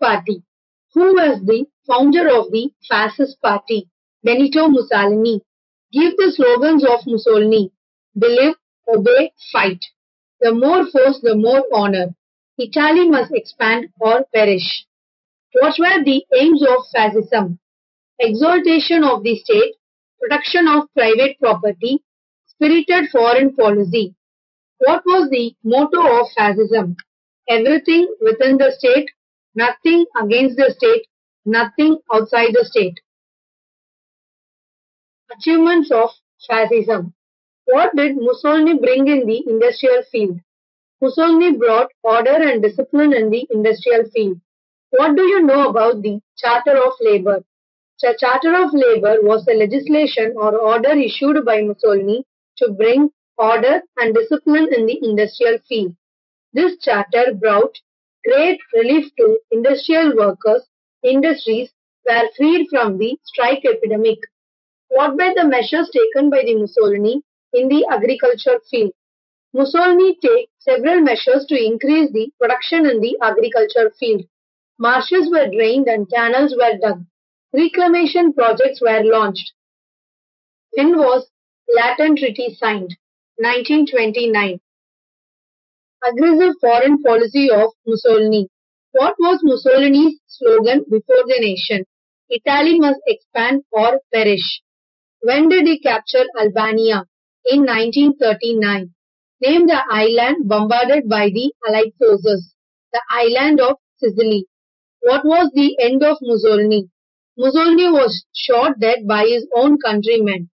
Party. Who was the founder of the Fascist Party? Benito Mussolini. Give the slogans of Mussolini. Believe, obey, fight. The more force, the more honor. Italy must expand or perish. What were the aims of fascism? Exaltation of the state, protection of private property, spirited foreign policy. What was the motto of fascism? Everything within the state, nothing against the state, nothing outside the state. Achievements of fascism. What did Mussolini bring in the industrial field? Mussolini brought order and discipline in the industrial field. What do you know about the Charter of Labour? The Charter of Labour was a legislation or order issued by Mussolini to bring order and discipline in the industrial field. This charter brought great relief to industrial workers. Industries were freed from the strike epidemic. What were the measures taken by the Mussolini in the agriculture field? Mussolini took several measures to increase the production in the agriculture field. Marshes were drained and canals were dug. Reclamation projects were launched. When was Lateran Treaty signed? 1929. Aggressive foreign policy of Mussolini. What was Mussolini's slogan before the nation? Italy must expand or perish. When did he capture Albania? In 1939. Name the island bombarded by the Allied forces. The island of Sicily. What was the end of Mussolini? Mussolini was shot dead by his own countrymen.